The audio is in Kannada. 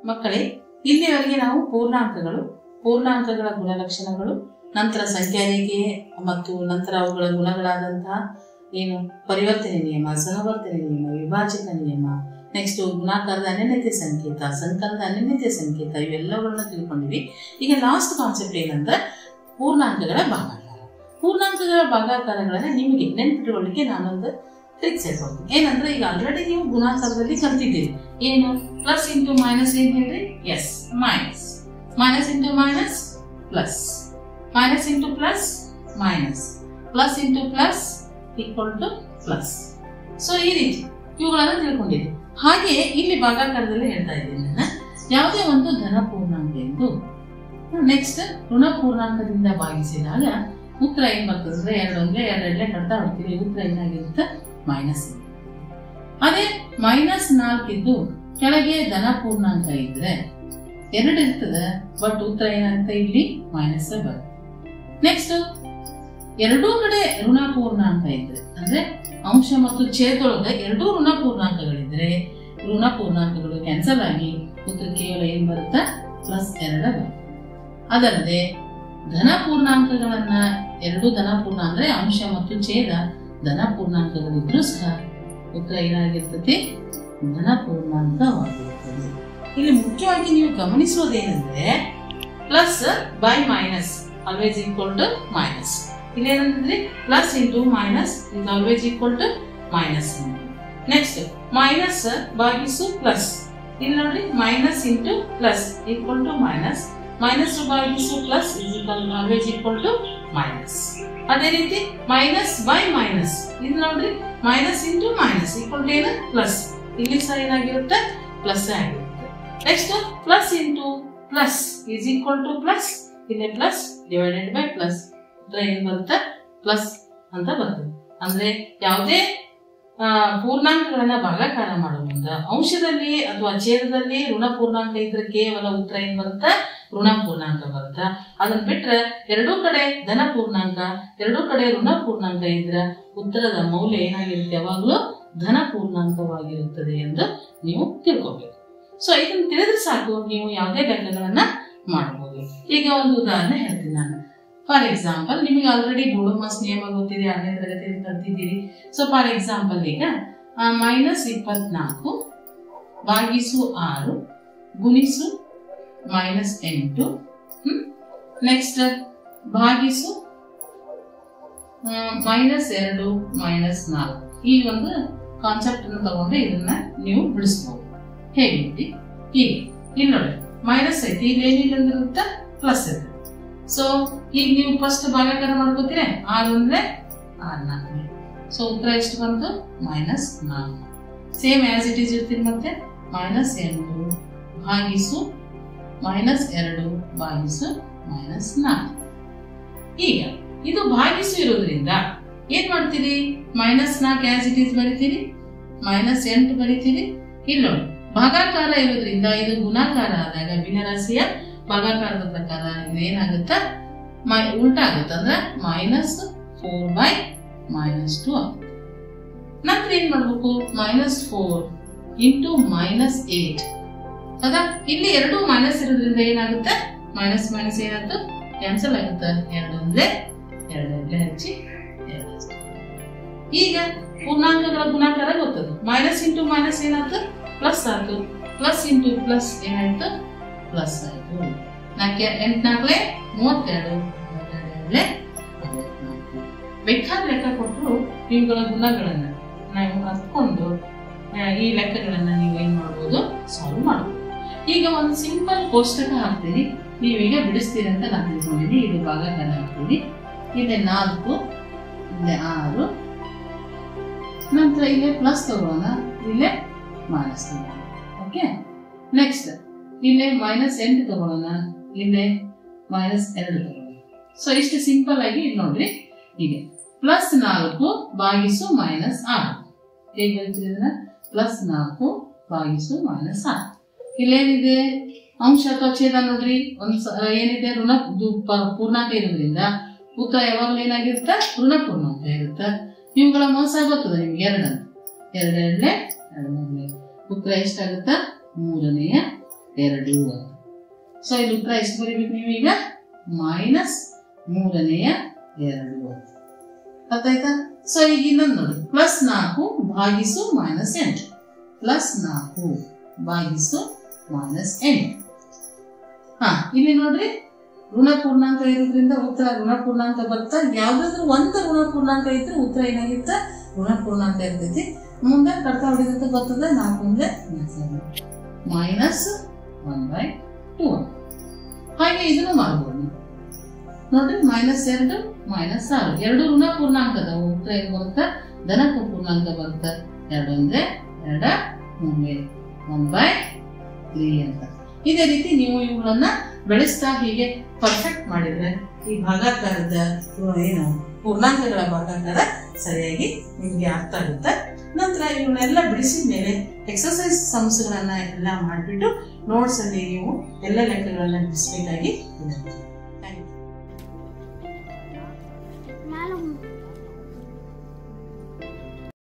ಮಕ್ಕಳೇ, ಇಲ್ಲಿಯವರೆಗೆ ನಾವು ಪೂರ್ಣಾಂಕಗಳ ಗುಣಲಕ್ಷಣಗಳು, ನಂತರ ಸಂಖ್ಯಾ ರೇಖೆ ಮತ್ತು ನಂತರ ಅವುಗಳ ಗುಣಗಳಾದಂತಹ ಏನು ಪರಿವರ್ತನೆ ನಿಯಮ, ಸಹವರ್ತನೆ ನಿಯಮ, ವಿಭಾಜಕ ನಿಯಮ, ನೆಕ್ಸ್ಟ್ ಗುಣಾಕಾರದ ಅನನ್ಯತೆ ಸಂಕೇತ, ಸಂಕಲನದ ಅನನ್ಯತೆ ಸಂಕೇತ, ಇವೆಲ್ಲವುಗಳನ್ನ ತಿಳ್ಕೊಂಡಿವಿ. ಈಗ ಲಾಸ್ಟ್ ಕಾನ್ಸೆಪ್ಟ್ ಏನಂದ್ರೆ ಪೂರ್ಣಾಂಕಗಳ ಭಾಗಾಕಾರ. ಪೂರ್ಣಾಂಕಗಳ ಭಾಗಾಕಾರಗಳನ್ನ ನಿಮಗೆ ನೆನಪಿಟ್ಟುಕೊಳ್ಳಿಕ್ಕೆ ನಾನೊಂದು ಟ್ರಿಕ್ಸ್ ಹೇಳ್ಕೊಡ್ತೀನಿ. ಏನಂದ್ರೆ ಈಗ ಆಲ್ರೆಡಿ ನೀವು ಗುಣಾಕಾರದಲ್ಲಿ ಕಲ್ತಿದ್ದೀರಿ. ಏನು ಪ್ಲಸ್ ಇಂಟು ಮೈನಸ್ ಏನ್ ಹೇಳ್ರಿ? Yes, minus. Minus into minus plus, minus into plus minus, plus into plus equal to plus. So ಈ ರೀತಿ ಇವುಗಳನ್ನು ತಿಳ್ಕೊಂಡಿದ್ದೀವಿ. ಹಾಗೆ ಇಲ್ಲಿ ಭಾಗಾಕಾರದಲ್ಲಿ ಹೇಳ್ತಾ ಇದ್ದೀನಿ ನಾನು, ಯಾವುದೇ ಒಂದು ಧನ ಪೂರ್ಣಾಂಕ ಎಂದು ನೆಕ್ಸ್ಟ್ ಋಣ ಪೂರ್ಣಾಂಕದಿಂದ ಭಾಗಿಸಿದಾಗ ಉತ್ತರ ಏನ್ ಬರ್ತದೆ? ಎರಡಲ್ಲೇ ಕಡ್ತಾ ಹೊಡ್ತೀವಿ. ಉತ್ತರ ಏನಾಗಿರುತ್ತೆ? ಮೈನಸ್. ಅದೇ -4 ಇದ್ದು ಕೆಳಗೆ ಧನ ಪೂರ್ಣಾಂಕ ಇದ್ರೆ 2 ಇರ್ತದೆ, ಬಟ್ ಉತ್ತರ ಏನಾಗುತ್ತೆ? ಇಲ್ಲಿ ಮೈನಸ್ ಬರುತ್ತೆ. ನೆಕ್ಸ್ಟ್ ಎರಡೂ ಕಡೆ ಋಣ ಪೂರ್ಣಾಂಕ ಇದ್ರೆ, ಅಂದ್ರೆ ಅಂಶ ಮತ್ತು ಛೇದದೊಳಗೆ ಎರಡೂ ಋಣ ಪೂರ್ಣಾಂಕಗಳಿದ್ರೆ ಋಣ ಪೂರ್ಣಾಂಕಗಳು ಕ್ಯಾನ್ಸಲ್ ಆಗಿ ಉತ್ತರ ಕೇವಲ ಏನ್ ಬರುತ್ತೆ? +2 ಬರುತ್ತೆ. ಅದಲ್ಲದೆ ಧನ ಪೂರ್ಣಾಂಕಗಳನ್ನ ಎರಡು ಧನ ಪೂರ್ಣ ಅಂದ್ರೆ ಅಂಶ ಮತ್ತು ಛೇದ ಧನ ಪೂರ್ಣಾಂಕಗಳಿದ್ರೂ ಸಹ ಉತ್ತರ ಏನಾಗಿರ್ತದೆ? ಧನ ಪೂರ್ಣಾಂಕವಾಗಿರುತ್ತದೆ. ಇಲ್ಲಿ ಮುಖ್ಯವಾಗಿ ನೀವು ಗಮನಿಸೋದೇನೆಂದ್ರೆ plus by minus always equal to minus. ಇಲ್ಲಿ ಏನಂದ್ರೆ plus into minus is always equal to minus. Next minus ಭಾಗಿಸು ಪ್ಲಸ್. ಇಲ್ಲಿ ನೋಡ್ರಿ minus into plus equal to minus, minus ಭಾಗಿಸು plus is always equal to minus. ಅದೇ ರೀತಿ ಮೈನಸ್ ಬೈ ಮೈನಸ್, ಇದು ನೋಡ್ರಿ minus into minus equal to ಏನು? ಪ್ಲಸ್. ಇಲ್ಲಿ ಸಹ ಏನಾಗಿರುತ್ತೆ? ಪ್ಲಸ್ ಆಗಿರುತ್ತೆ. Next plus into plus is equal to plus. ಇಲ್ಲಿ ಪ್ಲಸ್ ಡಿವೈಡೆಡ್ ಬೈ ಪ್ಲಸ್, ಉತ್ತರ ಏನ್ ಬರುತ್ತೆ? ಪ್ಲಸ್ ಅಂತ ಬರ್ತದೆ. ಅಂದ್ರೆ ಯಾವುದೇ ಪೂರ್ಣಾಂಕಗಳನ್ನ ಭಾಗಾಕಾರ ಮಾಡುವ ಮುಂದೆ ಅಂಶದಲ್ಲಿ ಅಥವಾ ಛೇದದಲ್ಲಿ ಋಣ ಪೂರ್ಣಾಂಕ ಇದ್ರೆ ಕೇವಲ ಉತ್ತರ ಏನ್ ಬರುತ್ತೆ? ಋಣ ಪೂರ್ಣಾಂಕ ಬರುತ್ತೆ. ಅದನ್ನ ಬಿಟ್ರೆ ಎರಡೂ ಕಡೆ ಧನ ಪೂರ್ಣಾಂಕ, ಎರಡೂ ಕಡೆ ಋಣ ಪೂರ್ಣಾಂಕ ಇದ್ರೆ ಉತ್ತರದ ಮೌಲ್ಯ ಏನಾಗಿರುತ್ತೆ? ಯಾವಾಗಲೂ ಧನ ಪೂರ್ಣಾಂಕವಾಗಿರುತ್ತದೆ ಎಂದು ನೀವು ತಿಳ್ಕೊಬೇಕು. ಸೊ ಇದನ್ನ ತಿಳಿದ್ರೆ ಸಾಕು, ನೀವು ಯಾವುದೇ ಲೆಕ್ಕಗಳನ್ನ ಮಾಡಬಹುದು. ಈಗ ಒಂದು ಉದಾಹರಣೆ ಹೇಳ್ತೀನಿ ನಾನು. ಫಾರ್ ಎಕ್ಸಾಂಪಲ್, ನಿಮಗೆ ಆಲ್ರೆಡಿ ಬೋಡೋಮಾಸ್ ನಿಯಮ ಗೊತ್ತಿದೆ, 6ನೇ ತರಗತಿಯಲ್ಲಿ ಕಲ್ತಿದ್ದೀರಿ. ಸೊ ಫಾರ್ ಎಕ್ಸಾಂಪಲ್ ಈಗ -24 ಭಾಗಿಸು 6 ಗುಣಿಸು -8 ನೆಕ್ಸ್ಟ್ ಭಾಗಿಸು -2 -4. ಈ ಒಂದು ಕಾನ್ಸೆಪ್ಟ್ ಅನ್ನು ತಗೊಂಡು ಇದನ್ನ ನೀವು ಬಿಡಿಸಬಹುದು. ಹೇಗೆ? ಹೀಗೆ ಇಲ್ಲಿ ನೋಡಿ ಮೈನಸ್ ಐತಿ, ಇಲ್ಲಿ ಏನಿಲ್ಲ ಅಂದ್ರೆ ಪ್ಲಸ್ ಇದೆ. ಸೊ ಈಗ ನೀವು ಫಸ್ಟ್ ಭಾಗಾಕಾರ ಮಾಡ್ಕೋತೀರ. 6 ಅಂದ್ರೆ 6×4. ಸೊ ಉತ್ತರ ಎಷ್ಟು ಬಂತು? -4. ಸೇಮ್ ಆಸ್ ಇಟ್ ಈಸ್ ಇರ್ತೀರಿ. ಮತ್ತೆ -8 ಭಾಗಿಸು -2 ಭಾಗಿಸು -4. ಈಗ ಇದು ಭಾಗಿಸು ಇರೋದ್ರಿಂದ ಏನ್ ಮಾಡ್ತೀರಿ? -4 ಆಸ್ ಇಟ್ ಈಸ್ ಬರಿತೀರಿ, -8 ಬರಿತೀರಿ. ಇಲ್ಲ ಭಾಗಾಕಾರ ಇರೋದ್ರಿಂದ ಇದು ಗುಣಾಕಾರ ಆದಾಗ ಭಿನ್ನರಾಶಿಯ ಭಾಗಾಕಾರದ ಪ್ರಕಾರ ಇದು ಏನಾಗುತ್ತ? ಉಲ್ಟಾ ಆಗುತ್ತೆ. ಅಂದ್ರೆ -4 -2 ಆಗುತ್ತೆ. ನಂತರ ಏನ್ ಮಾಡ್ಬೇಕು? -4 ಇಂಟು -8 ಅದ. ಇಲ್ಲಿ ಎರಡು ಮೈನಸ್ ಇರೋದ್ರಿಂದ ಏನಾಗುತ್ತೆ? ಮೈನಸ್ ಮೈನಸ್ ಏನಾಯ್ತು? ಕ್ಯಾನ್ಸಲ್ ಆಗುತ್ತೆ. 2 ಒಂದೇ 2 ಹಚ್ಚಿ 2. ಈಗ ಪೂರ್ಣಾಂಕಗಳ ಗುಣಾಕಾರ ಗೊತ್ತದು. ಮೈನಸ್ ಇಂಟು ಮೈನಸ್ ಏನಾಯ್ತು? ಪ್ಲಸ್ ಆಯ್ತು. ಪ್ಲಸ್ ಇಂಟು ಪ್ಲಸ್ ಏನಾಯ್ತು? ಪ್ಲಸ್ ಆಯ್ತು. 8 4 32 ಬೇಕಾದ ಲೆಕ್ಕ ಕೊಟ್ಟರು ಇವುಗಳ ಗುಣಗಳನ್ನ ನಾವು ಅರ್ಕೊಂಡು ಈ ಲೆಕ್ಕಗಳನ್ನ ನೀವು ಏನ್ ಮಾಡ್ಬೋದು? ಸಾಲ್ವ್ ಮಾಡ್ಬೋದು. ಈಗ ಒಂದು ಸಿಂಪಲ್ ಕೋಷ್ಟಕ ಹಾಕ್ತೀರಿ, ನೀವೀಗ ಬಿಡಿಸ್ತೀರಿ ಅಂತ ನಾನು ತಿಳ್ಕೊಂಡಿದ್ದೀನಿ. ಇದು ಭಾಗಾಕಾರ ಹಾಕ್ತೀರಿ. ಇಲ್ಲಿ 4, ಇಲ್ಲಿ 6, ನಂತರ ಇಲ್ಲೇ ಪ್ಲಸ್ ತಗೋಣ, ಇಲ್ಲೇ ಮೈನಸ್ ತಗೋಣ. ಓಕೆ, ನೆಕ್ಸ್ಟ್ ಇಲ್ಲೇ -8 ತಗೊಳ್ಳೋಣ, ಇಲ್ಲೇ -2 ತಗೊಳ್ಳೋಣ. ಸೊ ಇಷ್ಟು ಸಿಂಪಲ್ ಆಗಿ ಇಲ್ಲಿ ನೋಡ್ರಿ. ಹೀಗೆ +4 ಭಾಗಿಸು -6 ಹೇಗೆ ಹೇಳ್ತಿದ್ರೆ +4 ಭಾಗಿಸು -6. ಇಲ್ಲೇನಿದೆ? ಅಂಶ ಅಥವಾ ಛೇದ ನೋಡ್ರಿ. ಏನಿದೆ? ಋಣ ಪೂರ್ಣಾಂಕ ಇರೋದ್ರಿಂದ ಉತ್ತರ ಯಾವಾಗಲೂ ಏನಾಗಿರುತ್ತೆ? ಋಣ ಪೂರ್ಣಾಂಕ ಇರುತ್ತೆ. ಇವುಗಳ ಮೋಸ ಗೊತ್ತದ ನಿಮ್ಗೆ? 2 ಅಂತ 2 2 3 ಉತ್ತರ ಎಷ್ಟಾಗುತ್ತ? 3ನೇ 2 ಅಂತ. ಸೊ ಇಲ್ಲಿ ಉತ್ತರ ಎಷ್ಟು ಬರೀಬೇಕು ನೀವೀಗ? -3/2 ಅಂತ. ಗೊತ್ತಾಯ್ತಾ? ಸೊ ಈಗ ಇನ್ನೊಂದು ನೋಡಿ, +4 ಭಾಗಿಸು -8. +4 ಭಾಗಿಸು -8. ಇಲ್ಲಿ ನೋಡ್ರಿ, ಋಣ ಪೂರ್ಣಾಂಕ ಇರೋದ್ರಿಂದ ಉತ್ತರ ಋಣ ಪೂರ್ಣಾಂಕ ಬರ್ತಾ, ಯಾವ್ದಾದ್ರು ಒಂದು ಋಣ ಪೂರ್ಣಾಂಕ ಇದ್ರೆ ಉತ್ತರ ಏನಾಗಿತ್ತ? ಋಣ ಪೂರ್ಣಾಂಕ ಇರ್ತೈತಿ. ಮುಂದೆ ಕಡ್ತ ಹೊಡಿದಂತ ಬರ್ತದೆ 4 ಮುಂದೆ -1/2. ಹಾಗೆ ಇದನ್ನು ಮಾಡ್ಬೋದು ನೋಡ್ರಿ, -2 -6 ಎರಡು ಋಣ ಪೂರ್ಣಾಂಕ ಅದಾವು. ಉತ್ತರ ಏನ್ ಬರುತ್ತಾ? ಧನಾತ್ಮಕ ಪೂರ್ಣಾಂಕ ಬರುತ್ತ. 2 ಅಂದ್ರೆ 2, 3 1/3 ಅಂತ. ಇದೇ ರೀತಿ ನೀವು ಇವುಗಳನ್ನ ಬೆಳೆಸ್ತಾ ಹೀಗೆ ಪರ್ಫೆಕ್ಟ್ ಮಾಡಿದ್ರೆ ಈ ಭಾಗಾಕಾರದ ಏನು ಪೂರ್ಣಾಂಕಗಳ ಭಾಗಾಕಾರ ಸರಿಯಾಗಿ ನಿಮ್ಗೆ ಅರ್ಥ ಆಗುತ್ತೆ. ನಂತರ ಇವನ್ನೆಲ್ಲ ಬಿಡಿಸಿದ ಮೇಲೆ ಎಕ್ಸರ್ಸೈಸ್ ಸಮಸ್ಯೆಗಳನ್ನ ಎಲ್ಲ ಮಾಡಿಬಿಟ್ಟು ನೋಟ್ಸ್ ಅಲ್ಲಿ ನೀವು ಎಲ್ಲ ಲೆಕ್ಕಗಳನ್ನ ಬಿಡಿಸಬೇಕಾಗಿ ಇದೆ. Thank you.